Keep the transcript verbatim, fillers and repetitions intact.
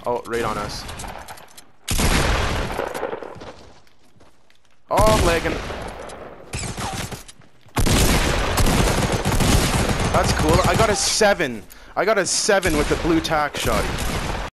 Oh, right on us. Oh, I'm lagging. That's cool. I got a seven. I got a seven with the blue tack shotty.